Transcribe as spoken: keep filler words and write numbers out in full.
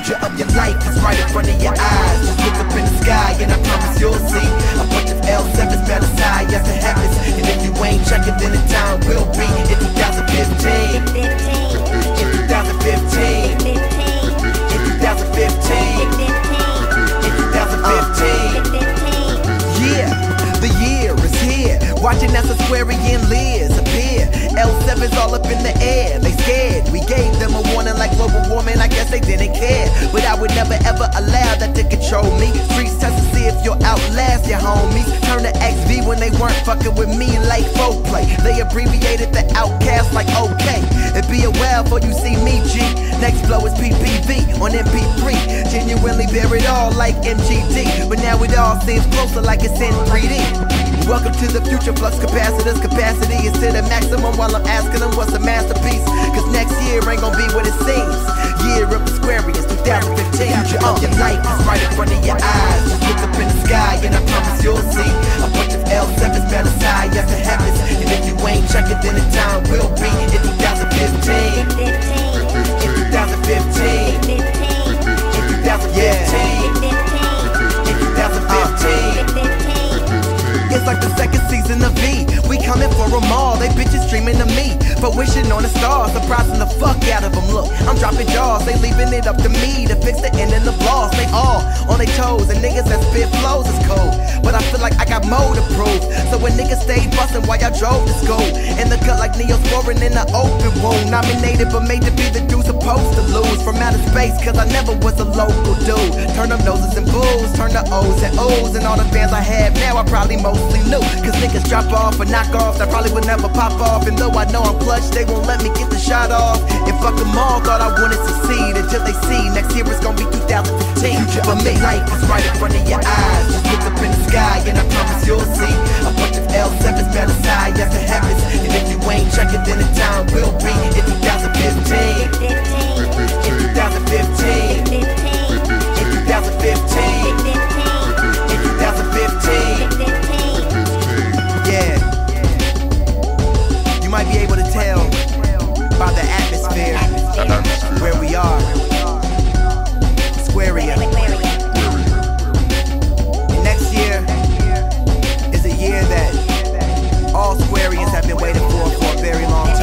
future of your life is right in front of your eyes. Just look up in the sky and I promise you'll see a bunch of L sevens better side as it happens. And if you ain't checking, then the time will be in two thousand fifteen. In two thousand fifteen. In two thousand fifteen. In two thousand fifteen. Yeah, the year is here. Watching as Aquarian Liz appear. L sevens all up in the air, they scared. We gave them a warning like global warming, I guess they didn't care. But I would never ever allow that to control me. Streets test to see if you'll outlast your homies. Turn to X V when they weren't fucking with me like folk play. They abbreviated the outcast like okay. It be a while before you see me, G. Next flow is P P V on M P three. Genuinely bear it all like M G D. But now it all seems closer like it's in three D. Welcome to the future, flux capacitors. Capacity is to the maximum while I'm asking them what's a masterpiece. Cause next year ain't gonna be what it seems. Year of Aquarius, two thousand fifteen. Future of your life is right in front of your eyes. Just look up in the sky and I promise you'll see a bunch of L sevens better side as it happens. And if you ain't checking, then the time will be in two thousand fifteen. In two thousand fifteen. In two thousand fifteen. In two thousand fifteen. It's like the second season of V. We coming for them all, they bitches dreaming of me. For wishing on the stars, surprising the fuck out of them. Look, I'm dropping jaws, they leaving it up to me to fix the end and the flaws. They all on their toes, and niggas that spit flows is cold. But I feel like I got more to prove. So when niggas stayed bustin' while y'all drove to school, in the cut like Neosporin in the open wound. Nominated but made to be the dude supposed to lose from outer space, cause I never was a local dude. Turn up noses and booze, turn the O's and O's. And all the fans I have now I probably mostly knew. Cause niggas drop off or knock offs that probably would never pop off. And though I know I'm clutch, they won't let me get the shot off. And fuck them all, thought I wouldn't succeed until they see next year it's gonna be two thousand fifteen. For me, life is right in front of your eyes. Just look up in the sky and I promise you'll see a bunch of L sevens better side as it happens. And if you ain't checking, then the time will be in two thousand fifteen. In two thousand fifteen. In two thousand fifteen. In two thousand fifteen. Yeah. You might be able to tell by the atmosphere where we are. Aquarius. And next year is a year that all Aquarians have been waiting for for a very long